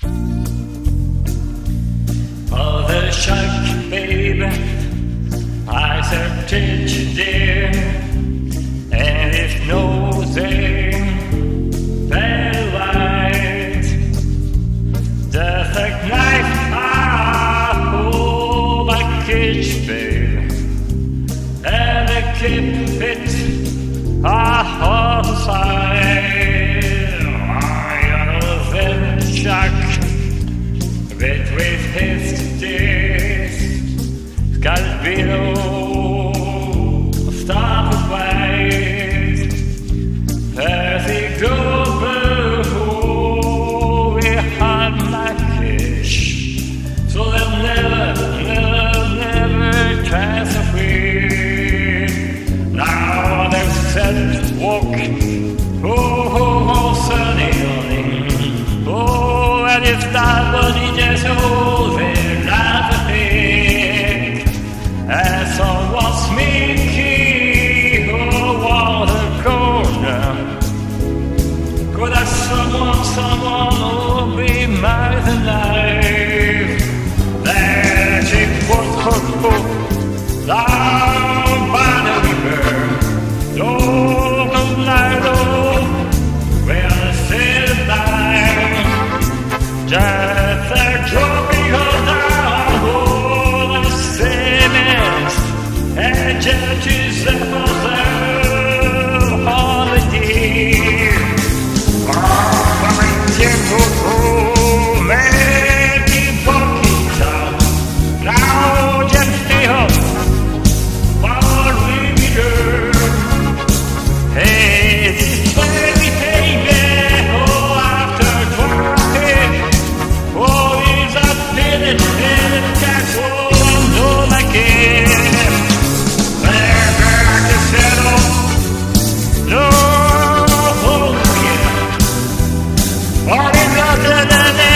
Oh, the shark, baby, I accepted you, dear, and if nothing fell right, the thick knife I hold my cage, baby, and I keep it outside. With his teeth, Scalpino stop away as he goes through we had my fish, so they'll never pass away. Now they're set to walk, oh, sunny morning, oh, and it's not what he just over like a pig. And someone's sneaky over the corner. Could that someone will be my life? That she put down by the river. Don't night, oh, where I sit down. Just a tropical down, oh, the cement, and judges for the holiday. Oh, my temple, make pocket town. Now just stay up, while we go. Hey, this baby, oh, after 20. Oh, he's a little cat, oh, I know my game. Never like to settle, no, oh, yeah. All is other than